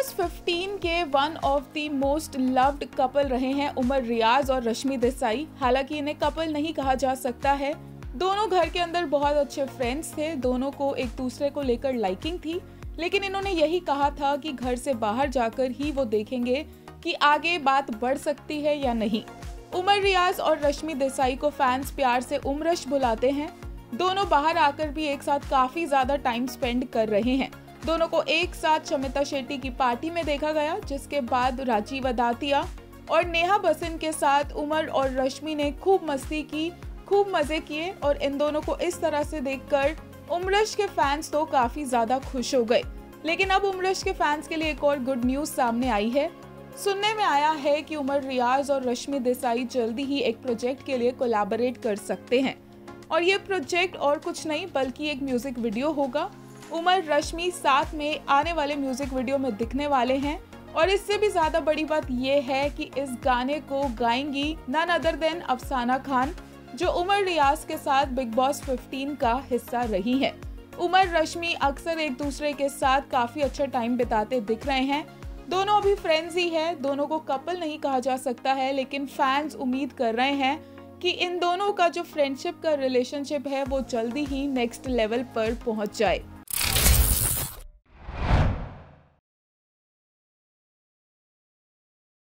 Boss 15 के one of the most loved couple रहे हैं उमर रियाज और रश्मि देसाई। हालांकि इन्हें कपल नहीं कहा जा सकता है। दोनों घर के अंदर बहुत अच्छे फ्रेंड्स थे, दोनों को एक दूसरे को लेकर लाइकिंग थी, लेकिन इन्होंने यही कहा था कि घर से बाहर जाकर ही वो देखेंगे कि आगे बात बढ़ सकती है या नहीं। उमर रियाज और रश्मि देसाई को फैंस प्यार से उमरश बुलाते हैं। दोनों बाहर आकर भी एक साथ काफी ज्यादा टाइम स्पेंड कर रहे हैं। दोनों को एक साथ शमिता शेट्टी की पार्टी में देखा गया, जिसके बाद राजीव अदातिया और नेहा बसिन के साथ उमर और रश्मि ने खूब मस्ती की, खूब मजे किए और इन दोनों को इस तरह से देखकर उमरश के फैंस तो काफी ज्यादा खुश हो गए। लेकिन अब उमरश के फैंस के लिए एक और गुड न्यूज सामने आई है। सुनने में आया है कि उमर रियाज और रश्मि देसाई जल्दी ही एक प्रोजेक्ट के लिए कोलैबोरेट कर सकते हैं और ये प्रोजेक्ट और कुछ नहीं बल्कि एक म्यूजिक वीडियो होगा। उमर रश्मि साथ में आने वाले म्यूजिक वीडियो में दिखने वाले हैं और इससे भी ज्यादा बड़ी बात ये है कि इस गाने को गाएंगी नन अदर देन अफसाना खान, जो उमर रियाज के साथ बिग बॉस 15 का हिस्सा रही है। उमर रश्मि अक्सर एक दूसरे के साथ काफी अच्छा टाइम बिताते दिख रहे हैं। दोनों अभी फ्रेंड्स ही है, दोनों को कपल नहीं कहा जा सकता है, लेकिन फैंस उम्मीद कर रहे हैं कि इन दोनों का जो फ्रेंडशिप का रिलेशनशिप है वो जल्दी ही नेक्स्ट लेवल पर पहुंच जाए।